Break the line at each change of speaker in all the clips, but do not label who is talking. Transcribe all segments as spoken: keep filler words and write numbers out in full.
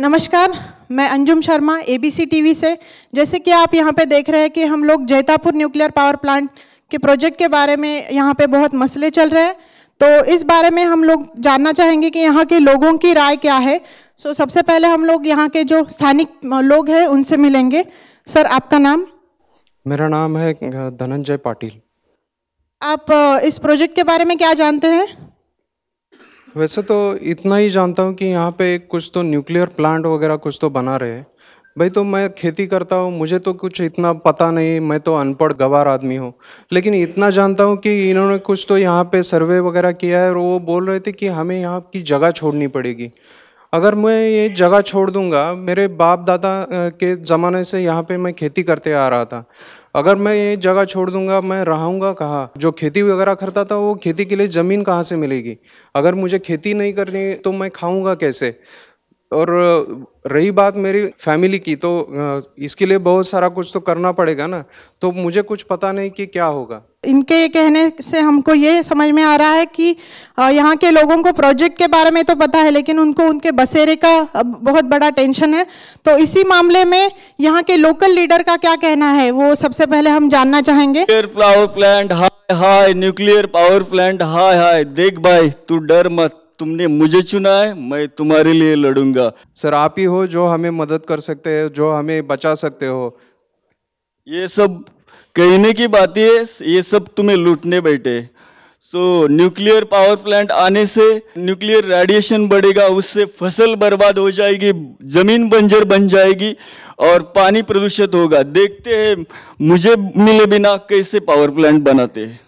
नमस्कार, मैं Anjum Sharma ABC TV से। जैसे कि आप यहाँ पे देख रहे हैं कि हम लोग जैतापुर न्यूक्लियर पावर प्लांट के प्रोजेक्ट के बारे में यहाँ पे बहुत मसले चल रहे हैं, तो इस बारे में हम लोग जानना चाहेंगे कि यहाँ के लोगों की राय क्या है। सो सबसे पहले हम लोग यहाँ के जो स्थानिक लोग हैं उनसे मिलेंगे। सर, आपका नाम?
मेरा नाम है धनंजय पाटिल।
आप इस प्रोजेक्ट के बारे में क्या जानते हैं?
वैसे तो इतना ही जानता हूँ कि यहाँ पे कुछ तो न्यूक्लियर प्लांट वगैरह कुछ तो बना रहे हैं। भाई, तो मैं खेती करता हूँ, मुझे तो कुछ इतना पता नहीं, मैं तो अनपढ़ गवार आदमी हूँ। लेकिन इतना जानता हूँ कि इन्होंने कुछ तो यहाँ पे सर्वे वगैरह किया है और वो बोल रहे थे कि हमें यहाँ की जगह छोड़नी पड़ेगी। अगर मैं ये जगह छोड़ दूंगा, मेरे बाप दादा के ज़माने से यहाँ पे मैं खेती करते आ रहा था, अगर मैं ये जगह छोड़ दूंगा मैं रहूँगा कहाँ? जो खेती वगैरह करता था वो खेती के लिए ज़मीन कहाँ से मिलेगी? अगर मुझे खेती नहीं करनी तो मैं खाऊंगा कैसे? और रही बात मेरी फैमिली की, तो इसके लिए बहुत सारा कुछ तो करना पड़ेगा ना, तो मुझे कुछ पता नहीं कि क्या होगा।
इनके कहने से हमको ये समझ में आ रहा है कि यहाँ के लोगों को प्रोजेक्ट के बारे में तो पता है, लेकिन उनको उनके बसेरे का बहुत बड़ा टेंशन है। तो इसी मामले में यहाँ के लोकल लीडर का क्या कहना है, वो सबसे पहले हम जानना चाहेंगे।
न्यूक्लियर पावर प्लांट हाय हाय, न्यूक्लियर पावर प्लांट हाय हाय। देख भाई, तू डर मत, तुमने मुझे चुना है, मैं तुम्हारे लिए लड़ूंगा।
सर, आप ही हो जो हमें मदद कर सकते हैं, जो हमें बचा सकते हो।
ये सब कहने की बात है, ये सब तुम्हें लूटने बैठे। सो न्यूक्लियर पावर प्लांट आने से न्यूक्लियर रेडिएशन बढ़ेगा, उससे फसल बर्बाद हो जाएगी, जमीन बंजर बन जाएगी और पानी प्रदूषित होगा। देखते हैं मुझे मिले बिना कैसे पावर प्लांट बनाते हैं।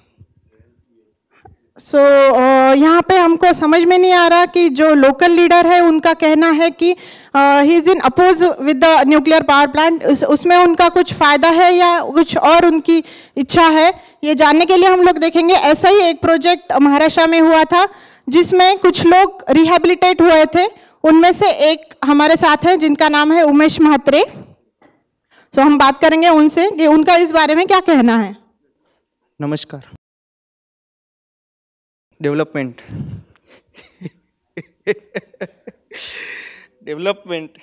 सो so, uh, यहाँ पे हमको समझ में नहीं आ रहा कि जो लोकल लीडर है उनका कहना है कि he is in oppose with the nuclear power plant, उसमें उनका कुछ फ़ायदा है या कुछ और उनकी इच्छा है, ये जानने के लिए हम लोग देखेंगे। ऐसा ही एक प्रोजेक्ट महाराष्ट्र में हुआ था जिसमें कुछ लोग रिहेबिलिटेट हुए थे, उनमें से एक हमारे साथ हैं जिनका नाम है उमेश म्हात्रे। तो so, हम बात करेंगे उनसे कि उनका इस बारे में क्या कहना है।
नमस्कार। डेवलपमेंट डेवलपमेंट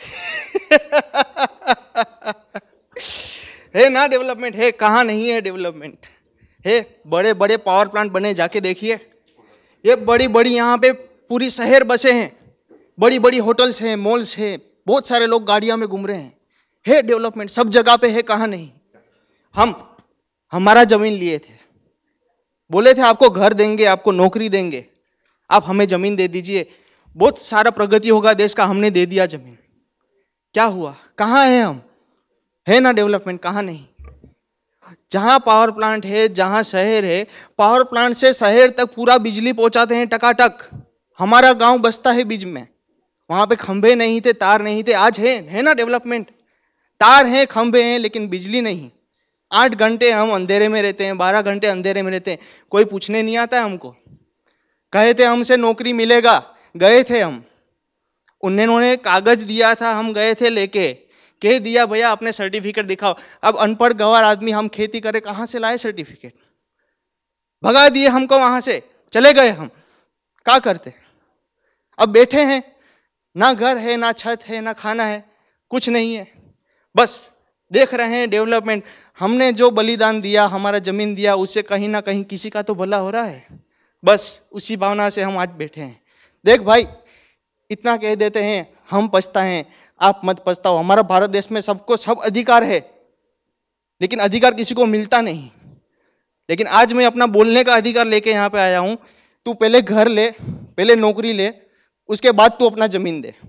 है ना, डेवलपमेंट है, कहाँ नहीं है डेवलपमेंट है। बड़े बड़े पावर प्लांट बने, जाके देखिए। ये बड़ी बड़ी यहाँ पे पूरी शहर बसे हैं, बड़ी बड़ी होटल्स हैं, मॉल्स हैं, बहुत सारे लोग गाड़ियों में घूम रहे हैं। है डेवलपमेंट, सब जगह पे है, कहाँ नहीं। हम हमारा जमीन लिए थे, बोले थे आपको घर देंगे, आपको नौकरी देंगे, आप हमें जमीन दे दीजिए, बहुत सारा प्रगति होगा देश का। हमने दे दिया जमीन, क्या हुआ? कहाँ है हम? है ना डेवलपमेंट, कहाँ नहीं। जहाँ पावर प्लांट है, जहाँ शहर है, पावर प्लांट से शहर तक पूरा बिजली पहुंचाते हैं टकाटक। हमारा गांव बसता है बीच में, वहाँ पे खंभे नहीं थे, तार नहीं थे, आज है है ना डेवलपमेंट। तार हैं, खंभे हैं, लेकिन बिजली नहीं। आठ घंटे हम अंधेरे में रहते हैं, बारह घंटे अंधेरे में रहते हैं, कोई पूछने नहीं आता है हमको। कहे थे हमसे नौकरी मिलेगा, गए थे हम, उन्होंने कागज दिया था, हम गए थे लेके, कह दिया भैया अपने सर्टिफिकेट दिखाओ। अब अनपढ़ गवार आदमी, हम खेती करें, कहाँ से लाए सर्टिफिकेट? भगा दिए हमको वहाँ से, चले गए हम। क्या करते? अब बैठे हैं, ना घर है, ना छत है, ना खाना है, कुछ नहीं है, बस देख रहे हैं डेवलपमेंट। हमने जो बलिदान दिया, हमारा जमीन दिया, उससे कहीं ना कहीं किसी का तो भला हो रहा है, बस उसी भावना से हम आज बैठे हैं। देख भाई, इतना कह देते हैं, हम पछता हैं, आप मत पछताओ। हमारा भारत देश में सबको सब अधिकार है, लेकिन अधिकार किसी को मिलता नहीं। लेकिन आज मैं अपना बोलने का अधिकार लेके यहाँ पे आया हूँ। तू पहले घर ले, पहले नौकरी ले, उसके बाद तू अपना जमीन दे।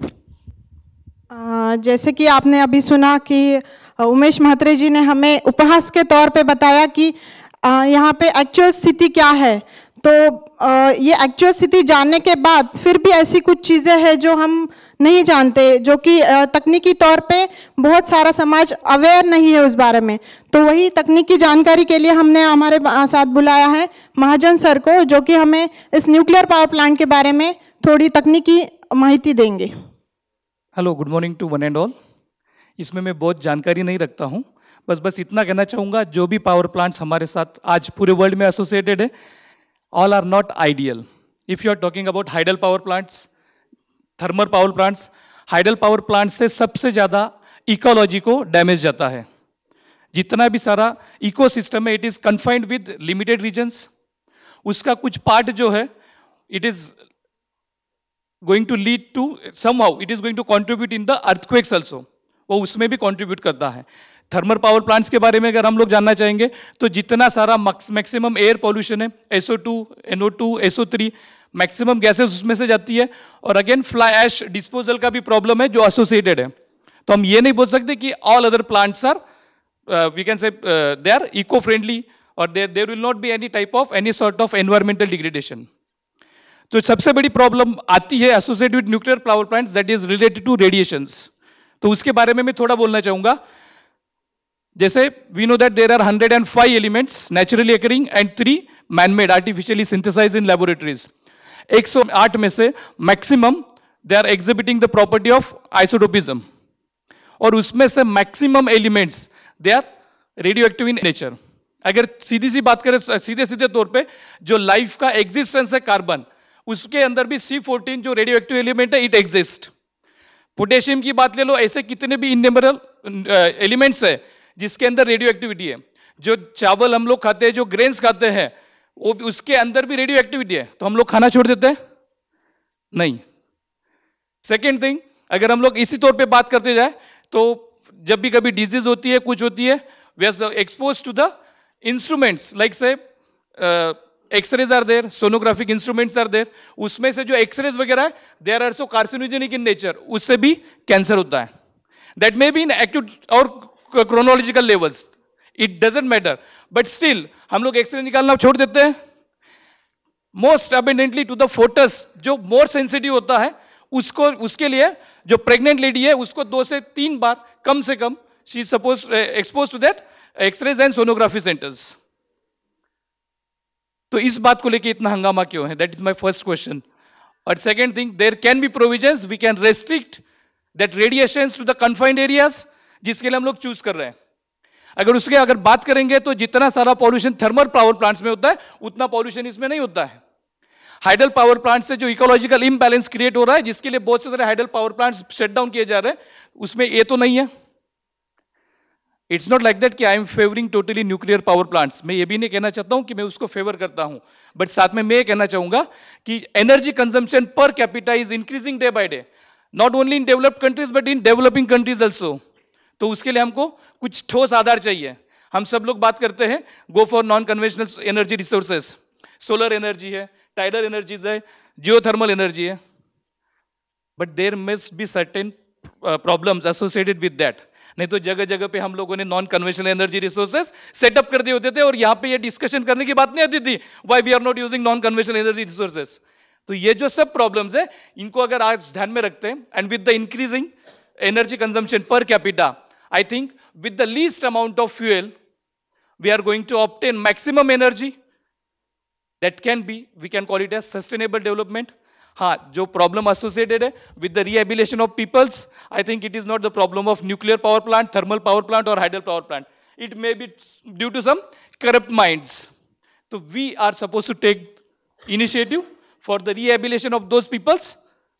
जैसे कि आपने अभी सुना कि उमेश म्हात्रे जी ने हमें उपहास के तौर पे बताया कि यहाँ पे एक्चुअल स्थिति क्या है। तो ये एक्चुअल स्थिति जानने के बाद फिर भी ऐसी कुछ चीज़ें हैं जो हम नहीं जानते, जो कि तकनीकी तौर पे बहुत सारा समाज अवेयर नहीं है उस बारे में। तो वही तकनीकी जानकारी के लिए हमने हमारे साथ बुलाया है महाजन सर को, जो कि हमें इस न्यूक्लियर पावर प्लांट के बारे में थोड़ी तकनीकी माहिती देंगे।
Hello, good morning to one and all. इसमें मैं बहुत जानकारी नहीं रखता हूँ, बस बस इतना कहना चाहूँगा, जो भी पावर प्लांट्स हमारे साथ आज पूरे वर्ल्ड में एसोसिएटेड है, all are not ideal. If you are talking about hydel power plants, thermal power plants, hydel power plant से सबसे ज़्यादा इकोलॉजी को डैमेज जाता है। जितना भी सारा इकोसिस्टम है, it is confined with limited regions. उसका कुछ पार्ट जो है, it is going to lead to somehow, it is going to contribute in the earthquakes also, वो उसमें भी कॉन्ट्रीब्यूट करता है। थर्मल पावर प्लांट्स के बारे में अगर हम लोग जानना चाहेंगे तो जितना सारा मैक्सिमम एयर पॉल्यूशन है, S O two, N O two, S O three, maximum gases उसमें से जाती है। और अगेन फ्लाई ऐश डिस्पोजल का भी प्रॉब्लम है जो एसोसिएटेड है। तो हम ये नहीं बोल सकते कि all other plants are we can say they are eco friendly और there there will not be any type of any sort of environmental degradation. तो सबसे बड़ी प्रॉब्लम आती है associated with nuclear power plants, that is related to radiations. तो उसके बारे में मैं थोड़ा बोलना चाहूंगा। जैसे we know that there are one hundred five elements naturally occurring and three manmade artificially synthesized in laboratories. one oh eight में से maximum they are exhibiting the property of isotopism, और उसमें से maximum elements they are radio active in nature. अगर सीधी सी बात करें, सीधे सीधे तौर पे जो लाइफ का एग्जिस्टेंस है कार्बन, उसके अंदर भी सी फोर्टीन जो रेडियो एक्टिव एलिमेंट है, इट एग्जिस्ट। पोटेशियम की बात ले लो, ऐसे कितने भी इनन्यूमरेबल एलिमेंट्स है जिसके अंदर रेडियो एक्टिविटी है। जो चावल हम लोग खाते हैं, जो ग्रेन्स खाते हैं, वो उसके अंदर भी रेडियो एक्टिविटी है, तो हम लोग खाना छोड़ देते हैं? नहीं। सेकेंड थिंग, अगर हम लोग इसी तौर पे बात करते जाए तो जब भी कभी डिजीज होती है, कुछ होती है, we are expose to the instruments like say x-rays are there, sonographic instruments are there, उसमें से जो एक्सरेज वगैरह है, they are also carcinogenic in nature, उससे भी कैंसर होता है। That may be in acute और chronological levels, it doesn't matter, but still हम लोग एक्सरे निकालना छोड़ देते हैं। Most abundantly to the foetus, जो मोर सेंसिटिव होता है, उसको उसके लिए जो प्रेग्नेंट लेडी है उसको दो से तीन बार कम से कम she is suppose expose to that x-rays and sonography centres. तो इस बात को लेके इतना हंगामा क्यों है? That is my first question. और second thing, there can be provisions, we can restrict that radiations to the confined areas, जिसके लिए हम लोग चूज कर रहे हैं। अगर उसके अगर बात करेंगे तो जितना सारा पॉल्यूशन थर्मल पावर प्लांट्स में होता है, उतना पॉल्यूशन इसमें नहीं होता है। हाइडल पावर प्लांट से जो इकोलॉजिकल इम्बैलेंस क्रिएट हो रहा है, जिसके लिए बहुत से सारे hydel power plants shut down किए जा रहे हैं, उसमें ये तो नहीं है। इट्स नॉट लाइक दैट कि I am favouring totally nuclear power plants. मैं ये भी नहीं कहना चाहता हूं कि मैं उसको फेवर करता हूं, बट साथ में मैं ये कहना चाहूंगा कि energy consumption per capita is increasing day by day, not only in developed countries but in developing countries also. तो उसके लिए हमको कुछ ठोस आधार चाहिए। हम सब लोग बात करते हैं go for non conventional energy resources, solar energy है, टाइडल एनर्जीज है, जियोथर्मल एनर्जी है, but there must be certain problems associated with that. नहीं तो जगह जगह पे हम लोगों ने non conventional energy resources setup कर दिए होते थे और यहाँ पे ये डिस्कशन करने की बात नहीं आती थी why we are not using non conventional energy resources. तो ये जो सब प्रॉब्लम्स है, इनको अगर आज ध्यान में रखते हैं, and with the increasing energy consumption per capita, I think with the least amount of fuel, we are going to obtain maximum energy. That can be, we can call it as sustainable development. हाँ, जो problem associated है with the rehabilitation of peoples, I think it is not the problem of nuclear power plant, thermal power plant or hydel power plant. It may be due to some corrupt minds. So we are supposed to take initiative for the rehabilitation of those peoples,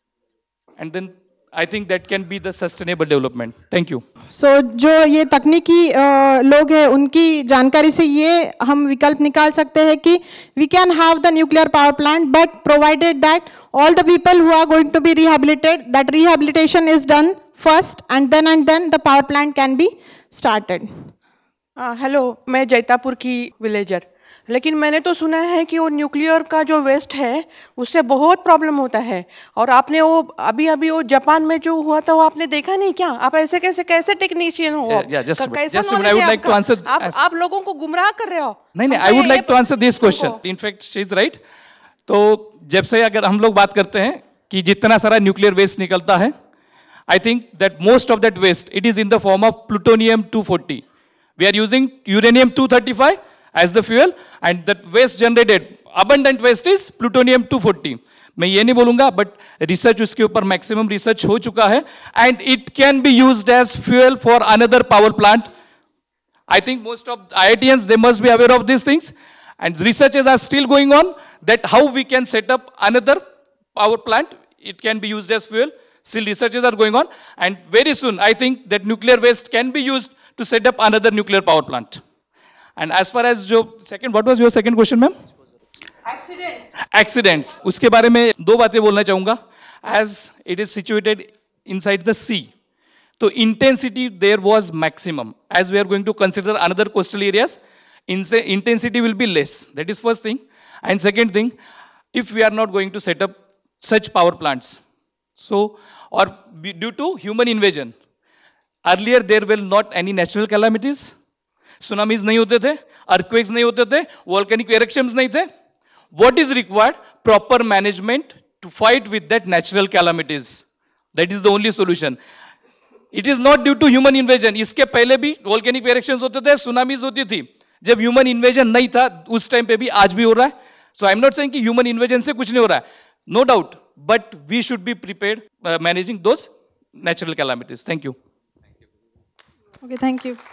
and then I think that can be the sustainable development. Thank you.
So जो ये तकनीकी अ, लोग हैं, उनकी जानकारी से ये हम विकल्प निकाल सकते हैं कि we can have the nuclear power plant, but provided that all the people who are going to be rehabilitated, that rehabilitation is done first, and then and then the power plant can be started.
Hello, मैं जैतापुर की villager. लेकिन मैंने तो सुना है कि वो nuclear का जो वेस्ट है उससे बहुत प्रॉब्लम होता है। और आपने वो अभी अभी वो जापान में जो हुआ था वो आपने देखा नहीं क्या? आप ऐसे कैसे कैसे टेक्नीशियन हो?
Yeah, yeah, just-
कैसा
just
knowledge
I would
है
like to
आपका?
answer
आप
as-
आप लोगों को गुमराह कर रहे हो।
नहीं नहीं,
हमको
आई वुड
ये-
like to answer this question.
हमको-
इनफैक्ट शी इज राइट। तो जब से अगर हम लोग बात करते हैं कि जितना सारा न्यूक्लियर वेस्ट निकलता है, I think that most of that waste it is in the form of plutonium two forty. We are using uranium two thirty five as the fuel, and that waste generated, abundant waste is plutonium two forty. मैं ये नहीं बोलूंगा, but research उसके ऊपर maximum research हो चुका है, and it can be used as fuel for another power plant. I think most of I I T Ans, they must be aware of these things, and researches are still going on that how we can set up another power plant. It can be used as fuel. Still researches are going on, and very soon I think that nuclear waste can be used to set up another nuclear power plant. And as far as जो second, what was your second question, ma'am?
Accidents.
Accidents. उसके बारे में दो बातें बोलना चाहूँगा. As it is situated inside the sea, so intensity there was maximum. As we are going to consider another coastal areas, intensity will be less. That is first thing. And second thing, if we are not going to set up such power plants, so or be, due to human invasion, earlier there were not any natural calamities. Tsunamis नहीं होते थे, earthquakes नहीं होते थे, volcanic eruptions नहीं थे. What is required? Proper management to fight with that natural calamities. That is the only solution. It is not due to human invasion. इसके पहले भी volcanic eruptions होते थे, tsunamis होती थी. जब human invasion नहीं था, उस time पे भी आज भी हो रहा है. So I am not saying कि human invasion से कुछ नहीं हो रहा है. No doubt. But we should be prepared uh, managing those natural calamities. Thank you.
Okay, thank you.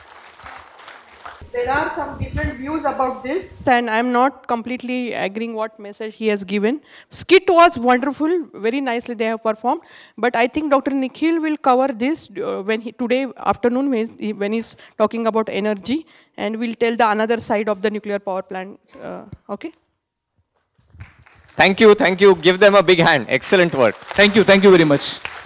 There are some different views about this, and I'm not completely agreeing what message he has given. Skit was wonderful, very nicely they have performed, but I think Doctor Nikhil will cover this uh, when he, today afternoon when, he, when he's talking about energy, and will tell the another side of the nuclear power plant. Uh, okay?
Thank you, thank you. Give them a big hand. Excellent work.
Thank you, thank you very much.